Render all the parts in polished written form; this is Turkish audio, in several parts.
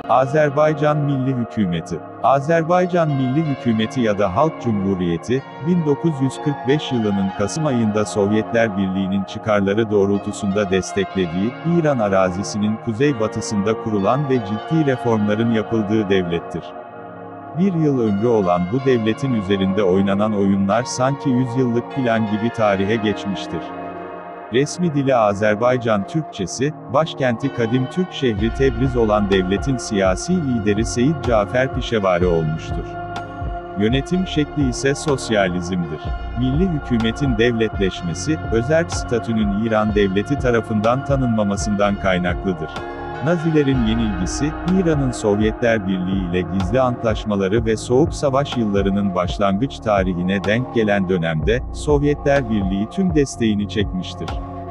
Azerbaycan Milli Hükümeti. Azerbaycan Milli Hükümeti ya da Halk Cumhuriyeti, 1945 yılının Kasım ayında Sovyetler Birliği'nin çıkarları doğrultusunda desteklediği, İran arazisinin kuzeybatısında kurulan ve ciddi reformların yapıldığı devlettir. Bir yıl ömrü olan bu devletin üzerinde oynanan oyunlar sanki 100 yıllık plan gibi tarihe geçmiştir. Resmi dili Azerbaycan Türkçesi, başkenti kadim Türk şehri Tebriz olan devletin siyasi lideri Seyid Cafer Pişevari olmuştur. Yönetim şekli ise sosyalizmdir. Milli hükümetin devletleşmesi, özerk statünün İran devleti tarafından tanınmamasından kaynaklıdır. Nazilerin yenilgisi, İran'ın Sovyetler Birliği ile gizli antlaşmaları ve Soğuk Savaş yıllarının başlangıç tarihine denk gelen dönemde, Sovyetler Birliği tüm desteğini çekmiştir.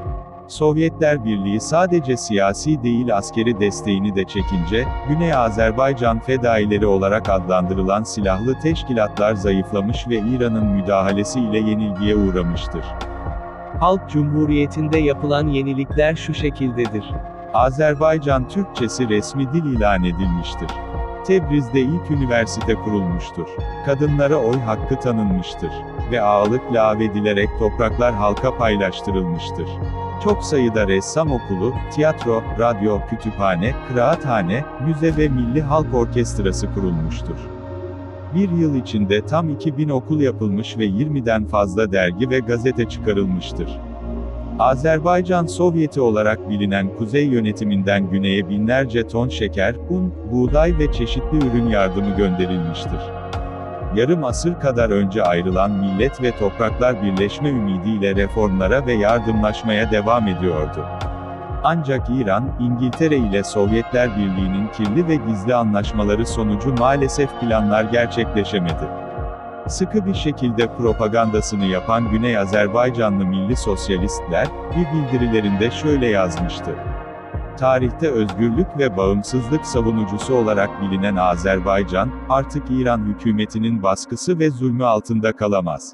Sovyetler Birliği sadece siyasi değil askeri desteğini de çekince, Güney Azerbaycan fedaileri olarak adlandırılan silahlı teşkilatlar zayıflamış ve İran'ın müdahalesi ile yenilgiye uğramıştır. Halk Cumhuriyeti'nde yapılan yenilikler şu şekildedir. Azerbaycan Türkçesi resmi dil ilan edilmiştir. Tebriz'de ilk üniversite kurulmuştur. Kadınlara oy hakkı tanınmıştır. Ve ağalık lağvedilerek topraklar halka paylaştırılmıştır. Çok sayıda ressam okulu, tiyatro, radyo, kütüphane, kıraathane, müze ve Milli Halk Orkestrası kurulmuştur. Bir yıl içinde tam 2000 okul yapılmış ve 20'den fazla dergi ve gazete çıkarılmıştır. Azerbaycan Sovyeti olarak bilinen kuzey yönetiminden güneye binlerce ton şeker, un, buğday ve çeşitli ürün yardımı gönderilmiştir. Yarım asır kadar önce ayrılan millet ve topraklar birleşme ümidiyle reformlara ve yardımlaşmaya devam ediyordu. Ancak İran, İngiltere ile Sovyetler Birliği'nin kirli ve gizli anlaşmaları sonucu maalesef planlar gerçekleşemedi. Sıkı bir şekilde propagandasını yapan Güney Azerbaycanlı milli sosyalistler, bir bildirilerinde şöyle yazmıştı. Tarihte özgürlük ve bağımsızlık savunucusu olarak bilinen Azerbaycan, artık İran hükümetinin baskısı ve zulmü altında kalamaz.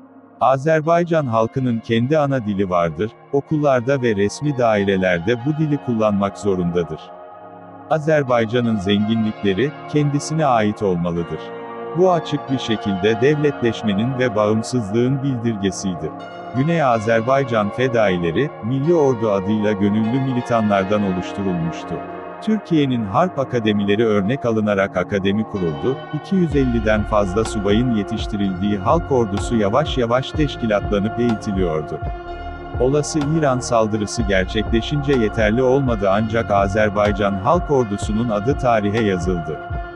Azerbaycan halkının kendi ana dili vardır, okullarda ve resmi dairelerde bu dili kullanmak zorundadır. Azerbaycan'ın zenginlikleri, kendisine ait olmalıdır. Bu açık bir şekilde devletleşmenin ve bağımsızlığın bildirgesiydi. Güney Azerbaycan fedaileri, Milli Ordu adıyla gönüllü militanlardan oluşturulmuştu. Türkiye'nin harp akademileri örnek alınarak akademi kuruldu, 250'den fazla subayın yetiştirildiği halk ordusu yavaş yavaş teşkilatlanıp eğitiliyordu. Olası İran saldırısı gerçekleşince yeterli olmadı ancak Azerbaycan halk ordusunun adı tarihe yazıldı.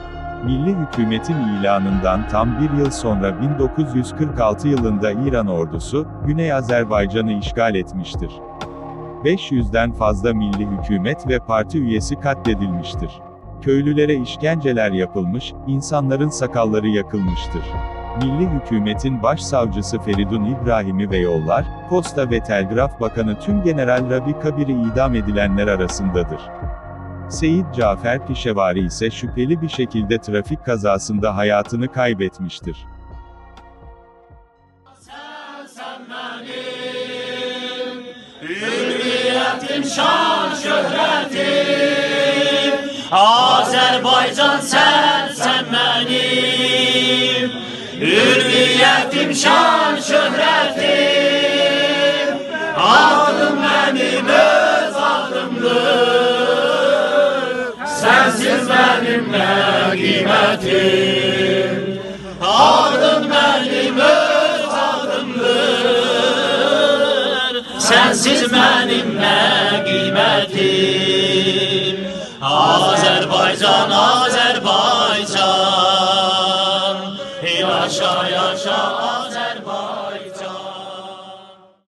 Milli hükümetin ilanından tam bir yıl sonra 1946 yılında İran ordusu, Güney Azerbaycan'ı işgal etmiştir. 500'den fazla milli hükümet ve parti üyesi katledilmiştir. Köylülere işkenceler yapılmış, insanların sakalları yakılmıştır. Milli hükümetin başsavcısı Feridun İbrahimi ve Yollar, Posta ve Telgraf Bakanı Tümgeneral Rabi Kabir'i idam edilenler arasındadır. Seyid Cafer Pişevari ise şüpheli bir şekilde trafik kazasında hayatını kaybetmiştir. Sen benim hürriyetim, şan şöhretim, Azerbaycan sen benim hürriyetim, şan şöhretim, adım benim öz adımdır. Sensiz benim ne kıymetim, adın benim öz adımdır. Sensiz benim ne kıymetim, Azerbaycan, Azerbaycan, yaşa yaşa